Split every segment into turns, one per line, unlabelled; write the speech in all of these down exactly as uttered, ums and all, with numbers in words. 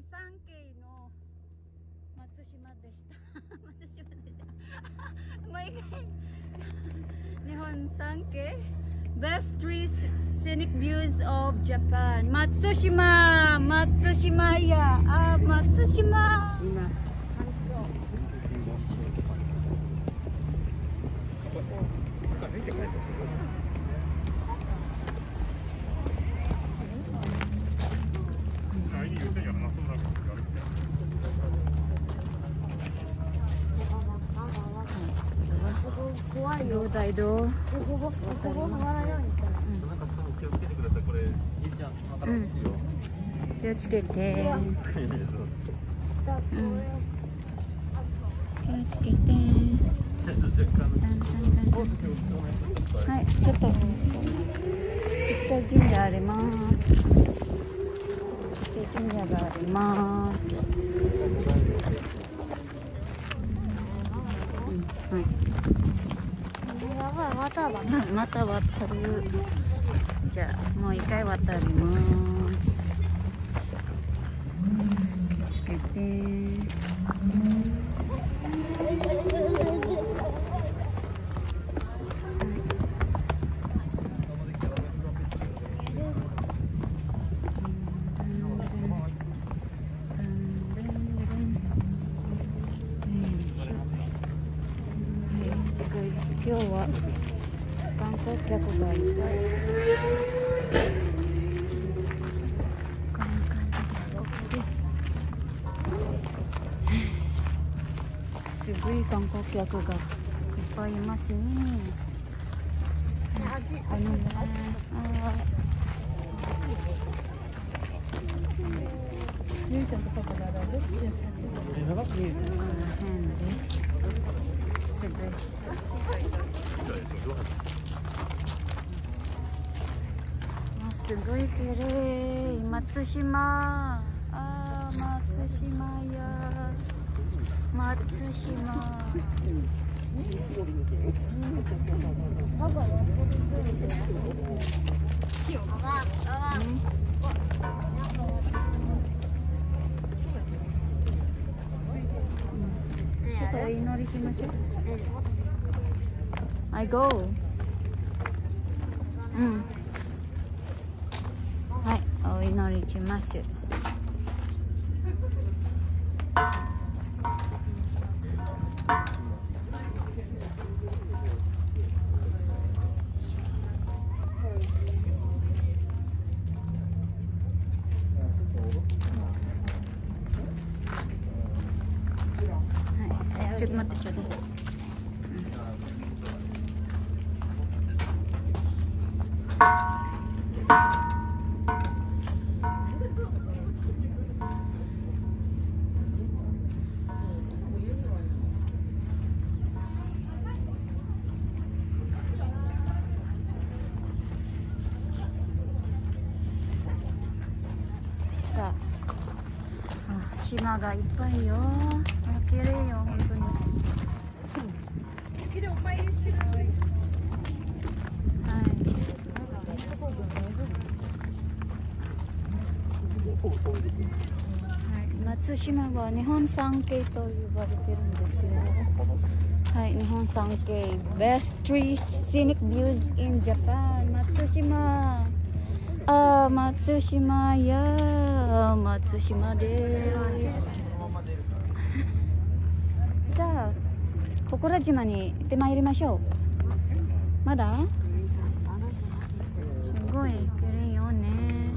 三景の松島でした。松島でした。もう一回。日本三景 Best Three Scenic Views of Japan 松島松島やあ松島今どうだいどう？ここここ回らないようにしたら。なんか気をつけてください。これいいじゃん。うん。気をつけて。うん。気をつけて。はい、ちょっとちっちゃい神社あります。ちっちゃい神社があります。うん、はい。また渡る。また渡る。じゃあもう一回渡ります。気をつけて。今日は観光客がいっぱい。こんな感じで、すごい観光客がいっぱいいますね。あのね、あゆうちゃんとパパがある。すごい。すごい綺麗。松島。あー、松島や。松島。ちょっとお祈りしましょう。I go。うん。はい、お祈りします。ちょっと待って、ちょっと。さあ、島がいっぱいよ。綺麗よ、本当に。松島は日本三景と呼ばれてるんですけど、はい、日本三景 Best Three Scenic Views in Japan 松島。あー、松島や松島です。さあ、心島に行ってまいりましょう。まだすごい綺麗よね。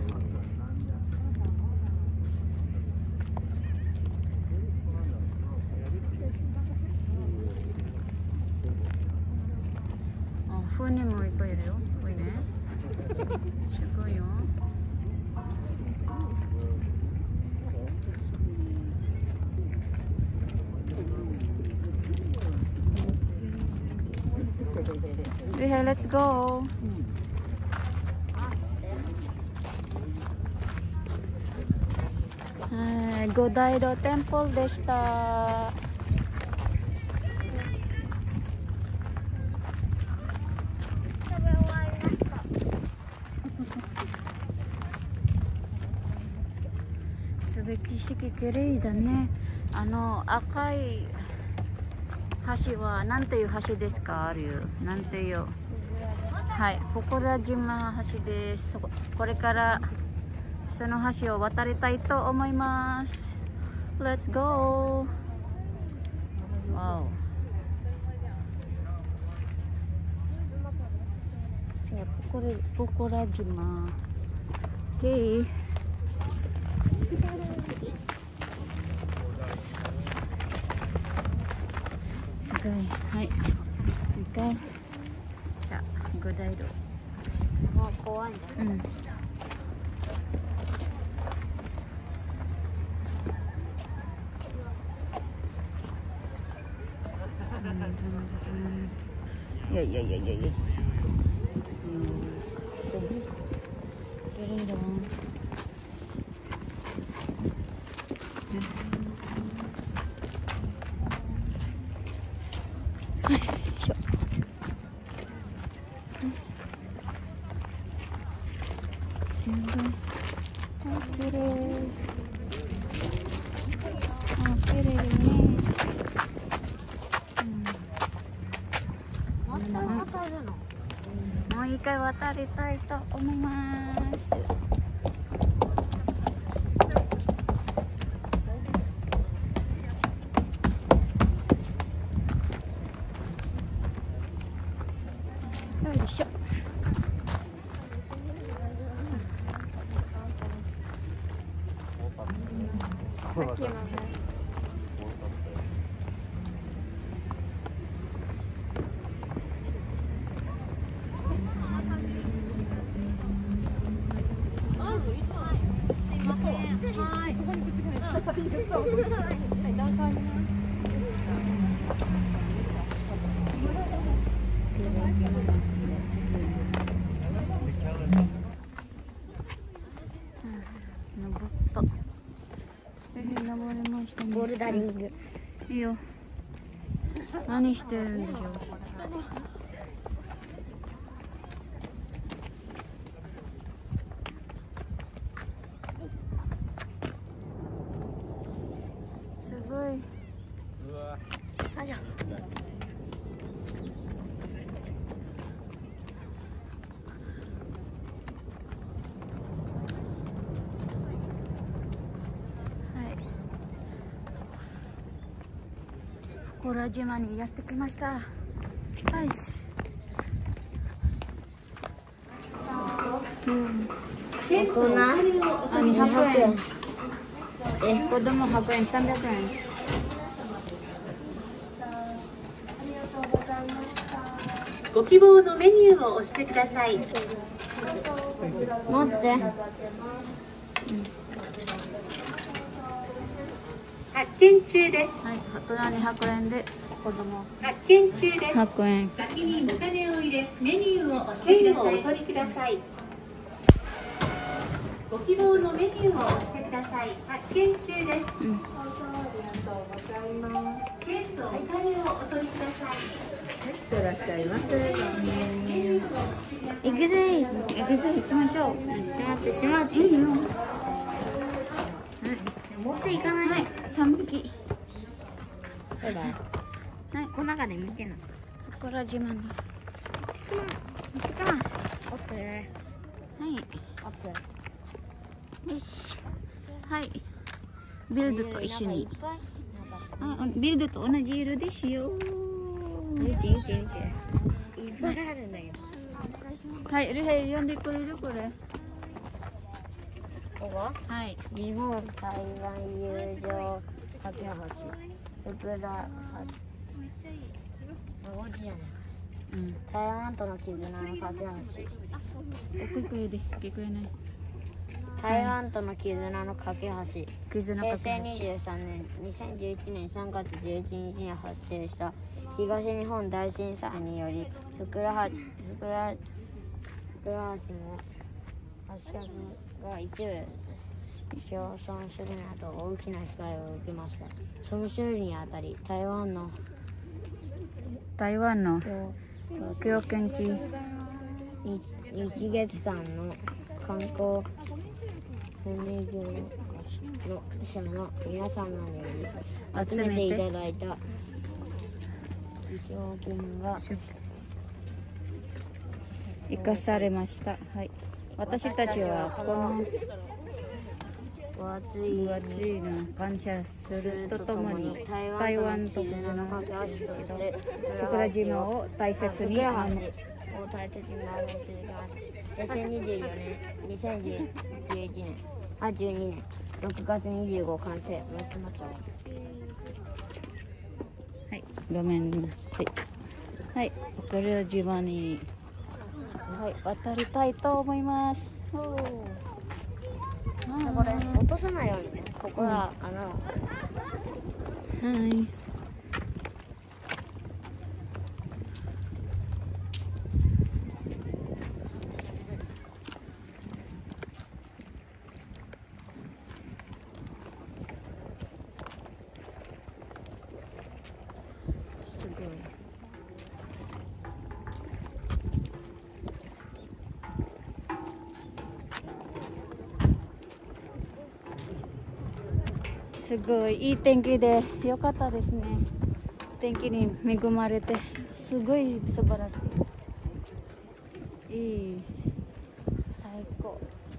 あ、船もいっぱいいるよ。船すごいよ。Okay, let's go. Hai, Godaido Temple でした。 すごい景色綺麗だね。あの赤い橋はなんていう橋ですか？あるなんていう、はい、祠島橋です。これからその橋を渡りたいと思います。 Let's go! Wow. Siya, Pocorajima. Okay. Okay, hai. Okay. Sa, godai do.
Mau kawan.
Hmm. Ya ya ya ya ya. Hmm. Sedih. Kering dong. Shop. Sungguh oh, kirei. Oh, kirei ne. Hmm. もう一回渡りたいと思います。よいしょ。登った。えー、登りましたね。
ボルダリング。
いいよ。何してるんでしょう。すごい。
あじゃ。
祠島にやってきました。はい。うん。
大人。
あ、にひゃくえん。え、子供ひゃくえん、さんびゃくえん。
ご希望のメニューを押してください。
持って。
発見中です。
はい、大人にひゃくえんで子供
発見中です。
ひゃくえん。
先にお金を入れ、メニューを押してください。お取りください。ご希望のメニューを押してください。発見中です。
うん。
ありがとうございます。券とお金をお取りください。いってらっしゃいませ。
行くぜ行くぜ行きましょう。
しまってしまって。
いいよ。
持っていかない。
はい、三匹。
バイバイ。
はい、
この中で見てなさ。
祠島に行ってきます。
オッケー。
はい。
オッケー。
よし。はい。ビルドと一緒に。はい、ビルドと同じ色ですよ。
見て見て見て。いっぱいあるんだけど。
はい、ルヘイ呼んでくれるこれ。
ここ？
はい。
日本台湾友情架け橋。ふくら橋。こっちじゃない。
うん。
台湾との絆の架け橋。
え、聞こえで、聞こえない。
台湾との絆の架け橋。
絆の架
平成
け橋。
にじゅうさんねん、にせんじゅういちねんさんがつじゅういちにちに発生した東日本大震災により、ふくらはふくらふくら橋の橋脚が一部焼損するなど大きな被害を受けました。その修理にあたり、台湾の
台湾の教訓地
日月山の観光船業がの社の皆様により集めていただいた賠償金が
生かされました。はい。私たちはこの
分厚い
分厚いの感謝するとともに、台湾と絆の指導桜島を大切に守る。
を大切に守り続けます。にせんにじゅうよねん、にせんじゅういちねん、あ、じゅうにねん、ろくがつにじゅうご完成。松本。
はい、ごめんなさい。はい、桜島に、はい、渡りたいと思います。おー。
これ落とさないようにね。ここは穴を。
はい。すごい。すごいいい天気で良かったですね。天気に恵まれてすごい素晴らしい。いい。最高。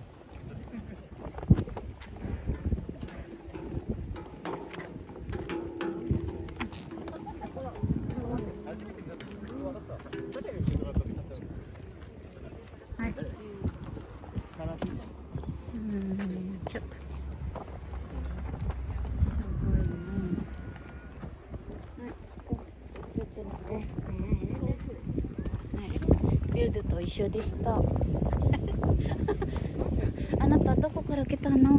はい。うんちょっとすごいね。はい、ビルドと一緒でした。あなたどこから来たの？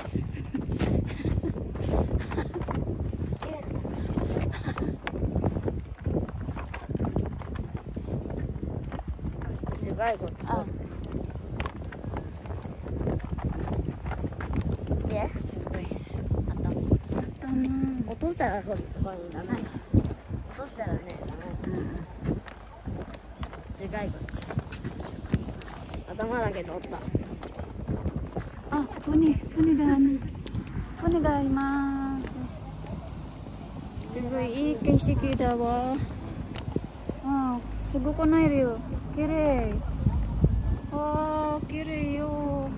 頭蓋骨。
あ、
です
ごい。
頭。
頭。
落としたらここにダメ。
はい。
落としたらね、ダメ。
うん。
頭蓋骨。頭だけ取った。
あ、船、船がね、船があります。すごいいい景色だわ。あ、すごくないよ。綺麗。わあ、綺麗よ。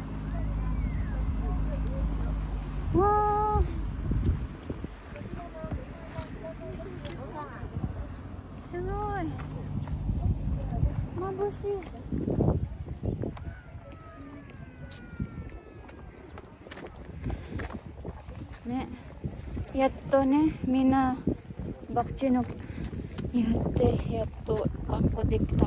わあ。すごい。眩しい。ね、やっとね、みんなワクチンをやってやっと観光できた。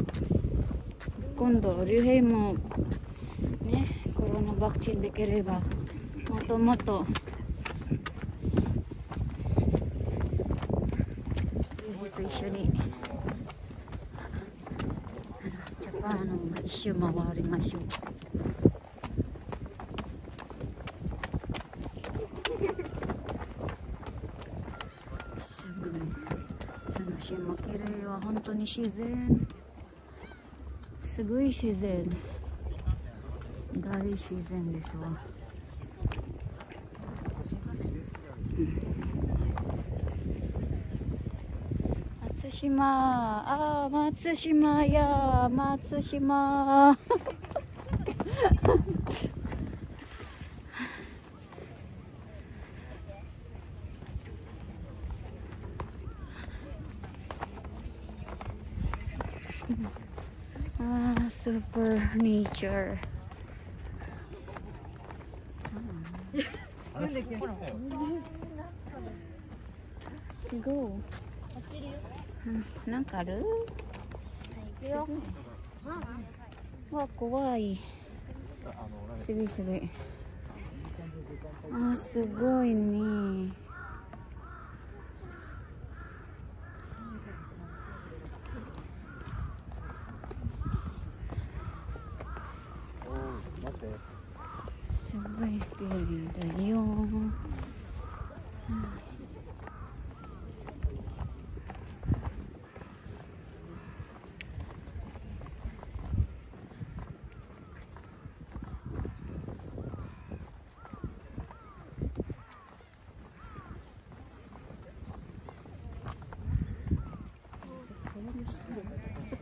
今度竜兵もね、コロナワクチンできればもっともっと竜兵と一緒にあのジャパンを一周回りましょう。すごい。その島綺麗は本当に自然。すごい自然。大自然ですわ。松島、ああ、松島や、松島。ああ、スーパーネイチャー。ゴー。なんかある？
行くよ。
わ、怖い。すごいすごい。あ、すごいね。すごい距離だよ。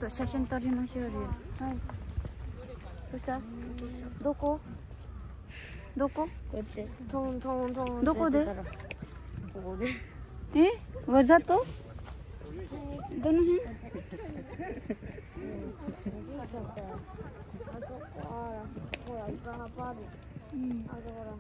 く写真撮りましょうよ。はい。どうした？どこ？どこ？
こうやってトントントン。
どこで？
ここで。
え？わざと？どの辺？
あそこあら、ほらいっぱい葉っぱある。
うん。
あそこら。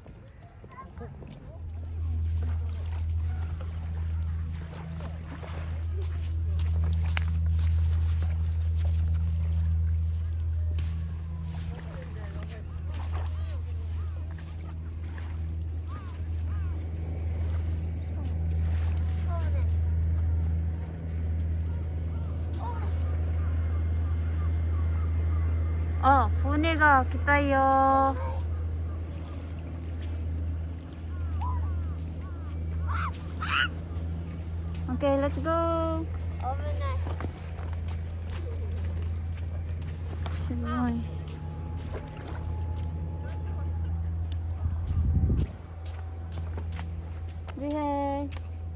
あ、船が来たよ。オッケー、レッツゴー。
危ない。
すごい。ルイヘイ。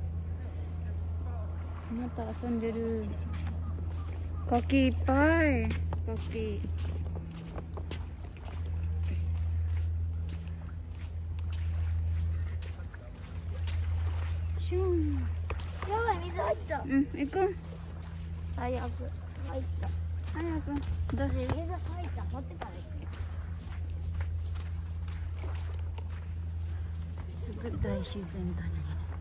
また遊んでる。柿いっぱい。柿。シュン。
やばい、水入った。
うん、行く。
最悪。入った。
早く。どうし
水入った。持ってから行く。
すごい大自然だね。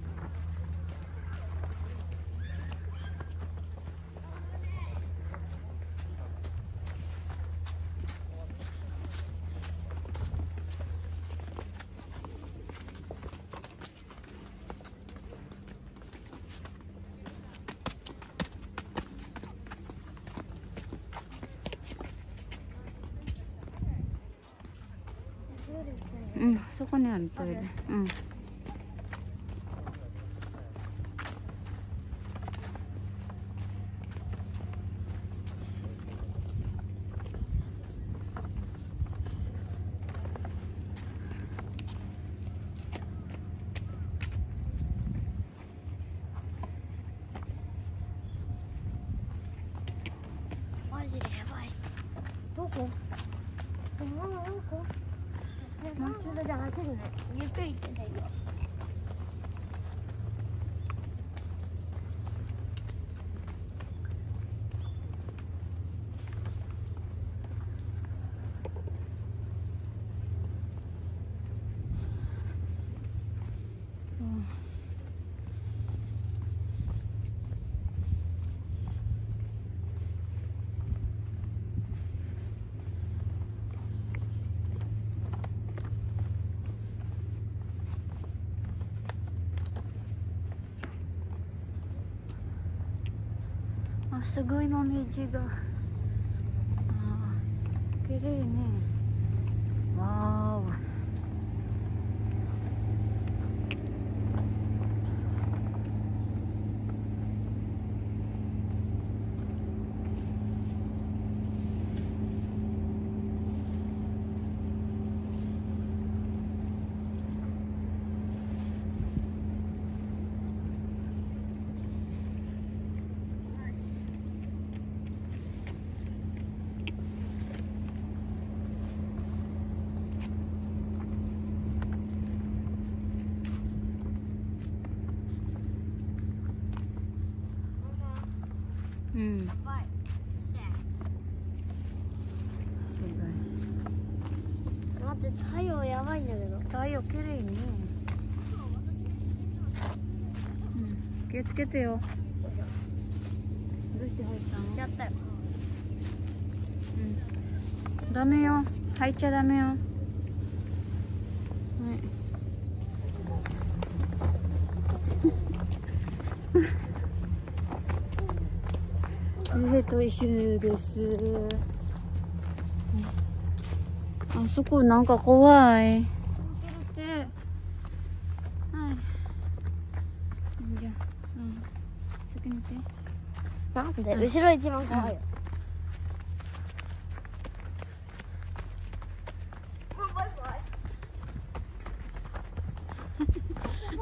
うん、そこにあるトイレ。うん。
マジでやばい。どこ？ママどこ？もうちょっとで走るね。ゆっくり行ってないよ。
あ、すごいもみじが。あー、綺麗ね。わーお。うん。すごい。
待って、太陽やばいんだけど。
太陽綺麗ね。うん、気をつけてよ。どうして入ったの？
やったよ。
うん。ダメよ。入っちゃダメよ。はい。家と一緒です。あそこなんか怖い。って。はい。じゃあ、うん。次見て。
なんで、後ろ一番怖いよ。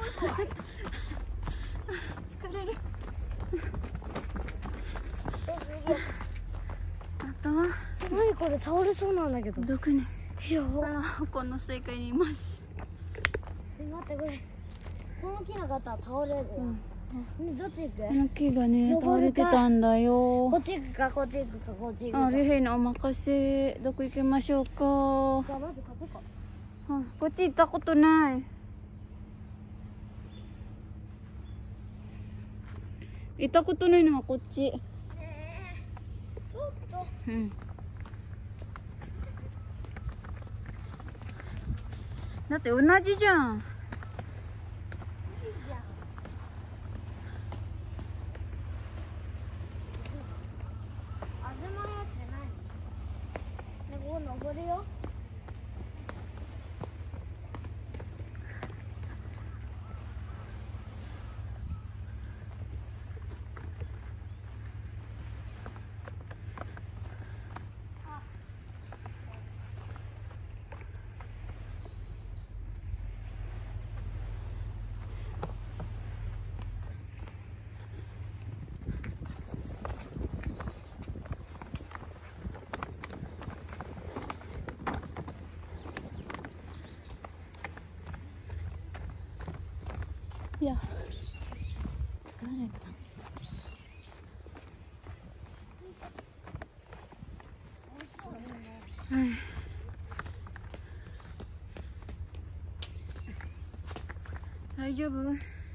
疲れる。
え、す
あとは
何これ倒れそうなんだけど。
どこに？
いや、
あら、この世界にいます。
待って、これこの木の方は倒れるよ。うん、どっち行く？
この木がね倒れ
登るか
てたんだよ。
こっち行くか、こっち行くか、こっち行くか。
あ、リュウヘイのお任せ。どこ行きましょうか。
じゃあまずこっち行こ
あ、こっち行ったことない。行ったことないのはこっち。
う。ねえ、ちょっと。
うん。だって同じじゃん。
登るよ。
いや、疲れた。はい。大丈夫？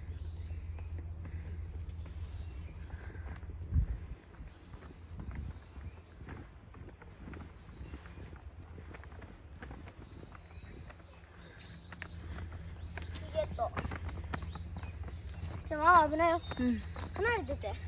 ゲット。でもあ危ないよ。
うん。
離れてて。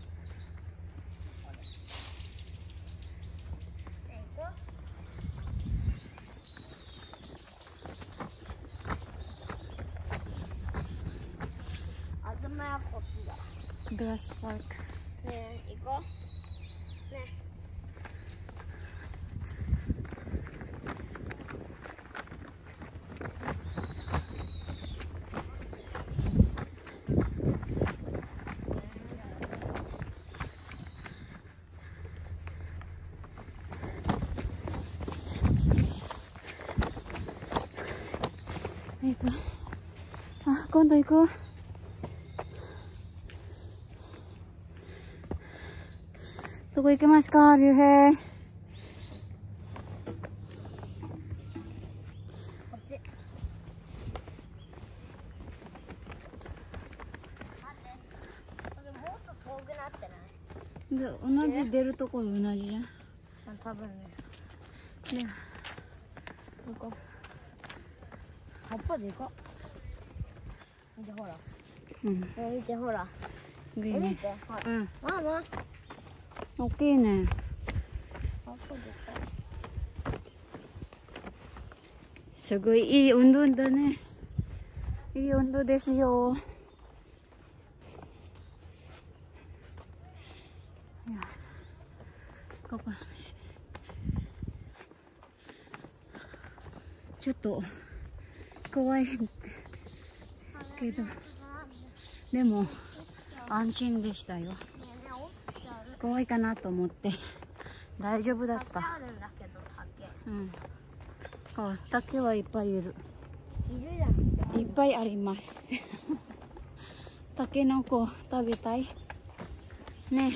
グラスパーク。
ねえ、行こう。ね
えっと、あ、今度行こう。どこ行けますか、リュウヘイ。
こっち。待って。これもっと遠くなってない？
で、同じ出るところ同じじゃん。
多分ね。
で、
行こう。葉っぱで行こう。見てほら。
うん。
見てほら。
いいね。
見て。ほら。
うん。
まあまあ。
大きいね。
葉っぱでかい。
すごいいい運動だね。いい運動ですよ。いや、ここちょっと怖いけど、でも安心でしたよ。怖いかなと思って大丈夫だった。
あるんだけど、竹。
うん。こう竹はいっぱいいる。
いるじゃん。
いっぱいあります。タケノコ食べたいね。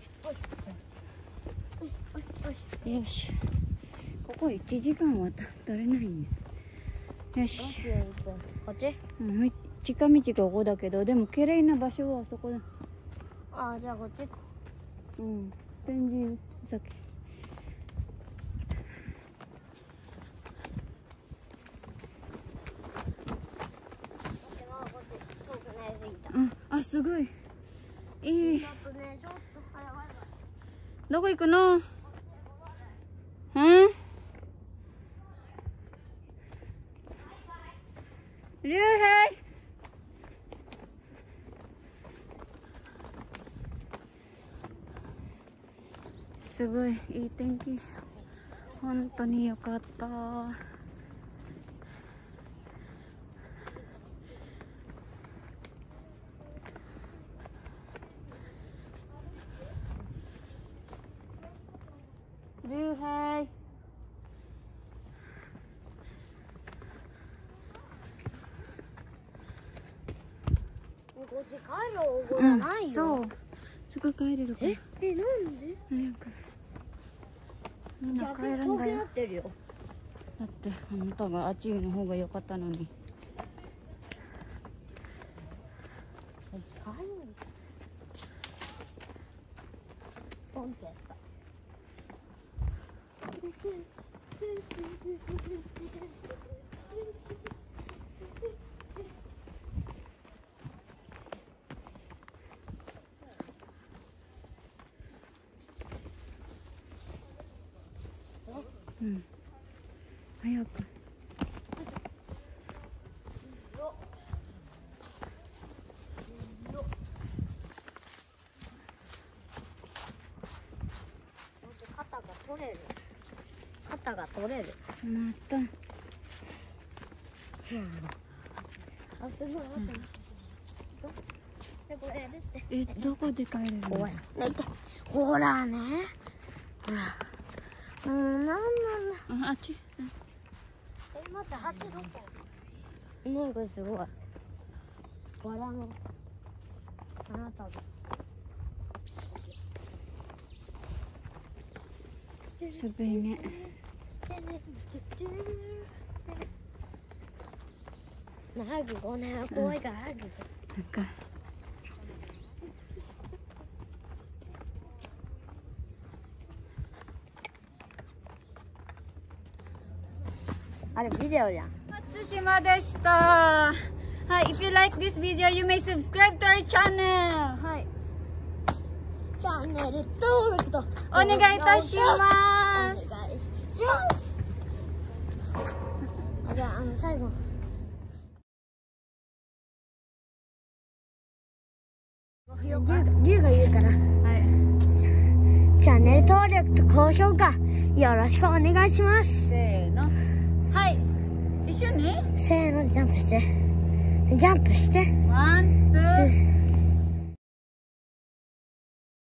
よし。ここいちじかんは取れないね。よし。
こっち？
うん、近道がここだけど、でも綺麗な場所はそこだ。
ああ、じゃあこっち行こ
うん。ペンギン先。うん、あ、すごい。いい。
ちょっとね、ちょっと早い。
どこ行くの？うん？リュウヘイ。すごいいい天気。本当に良かった。
ち帰る方法じゃないよ。
そう。すぐ帰れるから。
え、え、なんで？
早く。みんな帰るん
遠く
だよ。
なってるよ。
だってあなたがあっちの方が良かったのに。
ポンってやった。
うん。早く。
肩が取れる。肩が取れる。
また。
あ、すごい。で、これやるって。
え、どこで帰れるの？
怖い。ほらね。ほら。うん、なんなんだ。
あ、あっち。
え、待って、蜂どこ？なんかすごい。バラの花束。
寒いね。
早く行こうね。怖いから早く行こう。
なんか。
あれビデオじゃん。
松島でした。はい、if you like this video, you may subscribe to our channel. はい。
チャンネル登録と
お願いいたします。
お願いします。じゃあ、あの最後。りゅうが、りゅうが言うから。
はい。
チャンネル登録と高評価よろしくお願いします。
せーの。はい。一緒に。
せーの、ジャンプして。ジャンプして。
ワン、ツー。